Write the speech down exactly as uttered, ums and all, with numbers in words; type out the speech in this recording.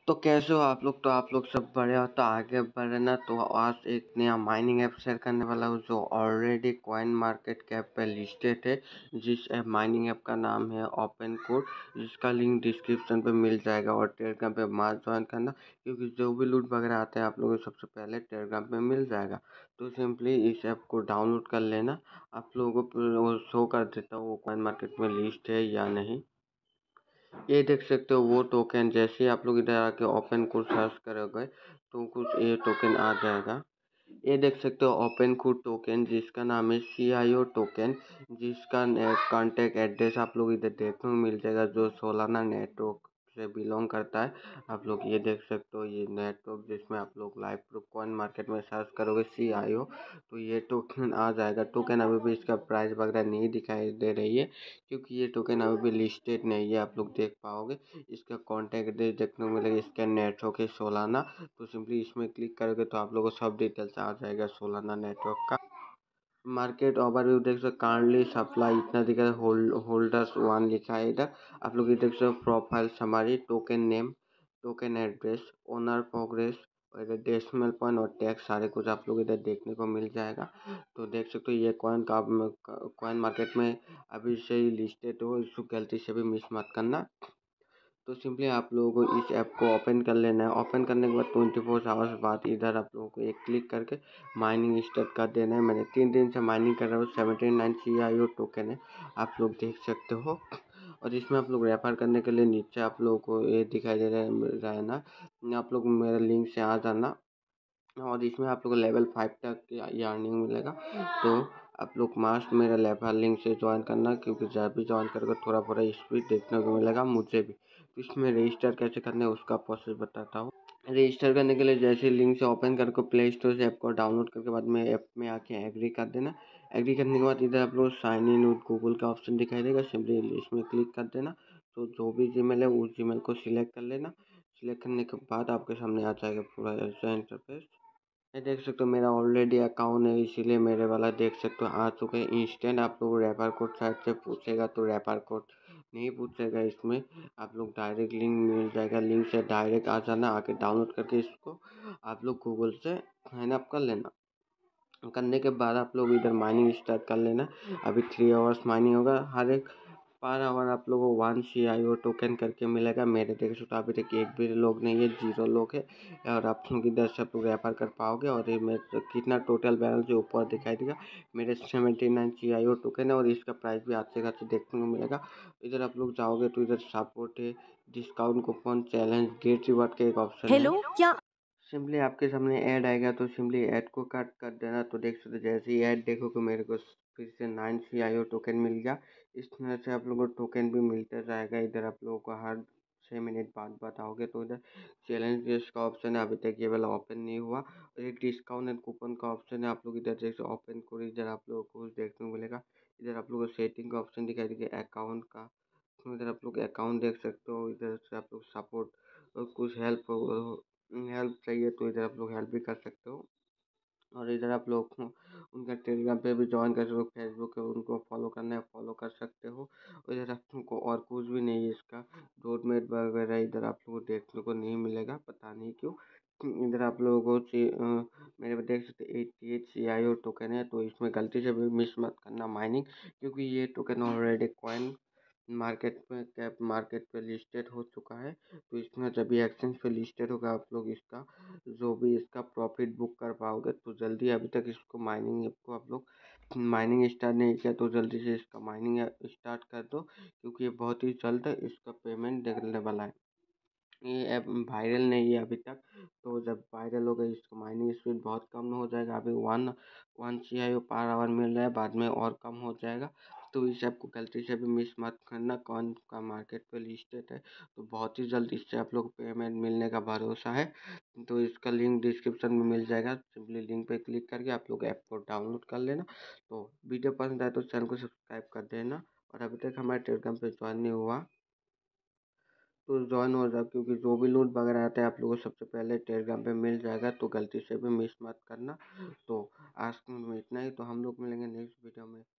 तो कैसे हो आप लोग? तो आप लोग सब बढ़िया हो तो आगे बढ़े ना। तो आज एक नया माइनिंग ऐप शेयर करने वाला हूँ जो ऑलरेडी कॉइन मार्केट कैप पे लिस्टेड है। जिस ऐप माइनिंग ऐप का नाम है ओपन कोड, जिसका लिंक डिस्क्रिप्शन पे मिल जाएगा। और टेलीग्राम पे मास ज्वाइन करना, क्योंकि जो भी लूट वगैरह आते हैं आप लोगों को सबसे पहले टेलीग्राम पे मिल जाएगा। तो सिंपली इस ऐप को डाउनलोड कर लेना। आप लोगों को वो शो कर देता हूँ वो कॉइन मार्केट में लिस्ट है या नहीं। ये देख सकते हो वो टोकन। जैसे ही आप लोग इधर आके ओपन कोड सर्च करोगे तो कुछ ये टोकन आ जाएगा। ये देख सकते हो ओपन कोड टोकन, जिसका नाम है सी आई ओ टोकन, जिसका कॉन्टैक्ट एड्रेस आप लोग इधर देखने को मिल जाएगा, जो सोलाना नेटवर्क से बिलोंग करता है। आप लोग ये देख सकते हो ये नेटवर्क, जिसमें आप लोग लाइव प्रूफ कॉइन मार्केट में सर्च करोगे सी आई ओ तो ये टोकन आ जाएगा। टोकन अभी भी इसका प्राइस वगैरह नहीं दिखाई दे रही है, क्योंकि ये टोकन अभी भी लिस्टेड नहीं है। आप लोग देख पाओगे इसका कॉन्टैक्ट एड्रेस देखने को मिलेगा, इसका नेटवर्क है सोलाना। तो सिंपली इसमें क्लिक करोगे तो आप लोगों को सब डिटेल्स आ जाएगा सोलाना नेटवर्क का। मार्केट ओवरव्यू देख सकते हो, काइंडली सप्लाई इतना दिखा है, होल्ड होल्डर्स वन लिखा है इधर। आप लोग ये देख सकते हो profile summary, token name, token address, owner progress और इधर डेसिमल पॉइंट और टैक्स सारे कुछ आप लोग इधर देखने को मिल जाएगा। तो देख सकते हो ये कॉइन का कॉइन मार्केट में अभी से ही लिस्टेड हो, इसको गलती से भी मिस मत करना। तो सिंपली आप लोगों को इस ऐप को ओपन कर लेना है। ओपन करने के बाद ट्वेंटी फोर आवर्स बाद इधर आप लोगों को एक क्लिक करके माइनिंग स्टार्ट कर देना है। मैंने तीन दिन से माइनिंग कर रहा हूँ। Seventy nine C I O token है, आप लोग देख सकते हो। और इसमें आप लोग रेफर करने के लिए नीचे आप लोगों को ये दिखाई दे रहा है रहा है ना, आप लोग मेरे लिंक से आ जाना। और इसमें आप लोग को लेवल फाइव तक की अर्निंग मिलेगा। तो आप लोग मास्ट मेरा लेवल लिंक से ज्वाइन करना, क्योंकि जब भी ज्वाइन करोगे थोड़ा थोड़ा स्पीड देखने को मिलेगा मुझे भी। तो इसमें रजिस्टर कैसे करना है उसका प्रोसेस बताता हूँ। रजिस्टर करने के लिए जैसे लिंक से ओपन करके प्ले स्टोर से ऐप को डाउनलोड करके बाद में ऐप में आके एग्री कर देना। एग्री करने के बाद इधर आप लोग साइन इन विद गूगल का ऑप्शन दिखाई देगा, सिंपली इसमें क्लिक कर देना। तो जो भी जीमेल है उस जीमेल को सिलेक्ट कर लेना। सिलेक्ट करने के बाद आपके सामने आ जाएगा पूरा ऐसा इंटरफेस। ये देख सकते हो मेरा ऑलरेडी अकाउंट है, इसीलिए मेरे वाला देख सकते हो आ चुके हैं इंस्टेंट। आप लोग रेफर कोड साइड से पूछेगा तो रेफर कोड नहीं पूछेगा, इसमें आप लोग डायरेक्ट लिंक मिल जाएगा, लिंक से डायरेक्ट आ जाना। आके डाउनलोड करके इसको आप लोग गूगल से साइन अप कर लेना। करने के बाद आप लोग इधर माइनिंग स्टार्ट कर लेना। अभी थ्री आवर्स माइनिंग होगा, हर एक पर आवर आप लोगों को one C I O token करके मिलेगा। मेरे देख सकते हो अभी तक एक भी लोग नहीं है, जीरो लोग है। और आप लोग इधर से आप लोग रेफर कर पाओगे। और ये मेरे कितना टोटल बैलेंस जो ऊपर दिखाई देगा, मेरे seventy nine C I O token है। और इसका प्राइस भी अच्छे खासे देखने को मिलेगा। इधर आप लोग जाओगे तो इधर सपोर्ट है, discount coupon, challenge, get reward का एक ऑप्शन है। हेलो क्या सिंपली आपके सामने ऐड आएगा तो सिंपली ऐड को कट कर देना। तो देख सकते हो जैसे ही ऐड देखोगे मेरे को फिर से nine C I O token मिल गया। इस तरह से आप लोगों को टोकन भी मिलता जाएगा। इधर आप लोगों को हर छः मिनट बाद बताओगे तो इधर चैलेंज गेस्ट का ऑप्शन है, अभी तक ये वाला ओपन नहीं हुआ। और एक डिस्काउंट एंड कूपन का ऑप्शन है, आप लोग इधर जैसे ओपन करो इधर आप लोगों को कुछ देखने को मिलेगा। इधर आप लोगों को सेटिंग का ऑप्शन दिखाई देगा अकाउंट का। इधर आप लोग अकाउंट देख सकते हो। इधर से आप लोग सपोर्ट और कुछ हेल्प हेल्प चाहिए तो इधर आप लोग हेल्प भी कर सकते हो। और इधर आप लोग को उनका टेलीग्राम पे भी ज्वाइन कर सकते हो, फेसबुक है उनको फॉलो करना है फॉलो कर सकते हो। और इधर आपको और कुछ भी नहीं है, इसका रोड मैप वगैरह इधर आप लोगों को देखने को नहीं मिलेगा, पता नहीं क्यों। इधर आप लोगों को ची- अ, मेरे पे देख सकते eighty eight C I O token है, तो इसमें गलती से भी मिस मत करना माइनिंग, क्योंकि ये टोकन ऑलरेडी कॉइन मार्केट में कैप मार्केट पे लिस्टेड हो चुका है। तो इसमें जब भी एक्सचेंज पे लिस्टेड होगा आप लोग इसका जो भी इसका प्रॉफिट बुक कर पाओगे। तो जल्दी, अभी तक इसको माइनिंग ऐप को आप लोग माइनिंग स्टार्ट नहीं किया तो जल्दी से इसका माइनिंग स्टार्ट कर दो, क्योंकि ये बहुत ही जल्द इसका पेमेंट देखने वाला है। ये ऐप वायरल नहीं है अभी तक, तो जब वायरल होगा इसका माइनिंग स्पीड बहुत कम हो जाएगा। अभी वन वन सी आई पर आवर मिल रहा है, बाद में और कम हो जाएगा। तो इस ऐप को गलती से भी मिस मत करना, कौन का मार्केट पे लिस्टेड है। तो बहुत ही जल्द इससे आप लोग पेमेंट मिलने का भरोसा है। तो इसका लिंक डिस्क्रिप्शन में मिल जाएगा, सिंपली लिंक पे क्लिक करके आप लोग ऐप को डाउनलोड कर लेना। तो वीडियो पसंद आए तो चैनल को सब्सक्राइब कर देना। और अभी तक हमारे टेलीग्राम पे ज्वाइन नहीं हुआ तो ज्वाइन हो जाओ, क्योंकि जो भी लूट वगैरह आता है आप लोगों को सबसे पहले टेलीग्राम पे मिल जाएगा। तो गलती से भी मिस मत करना। तो आज के लिए इतना ही, तो हम लोग मिलेंगे नेक्स्ट वीडियो में।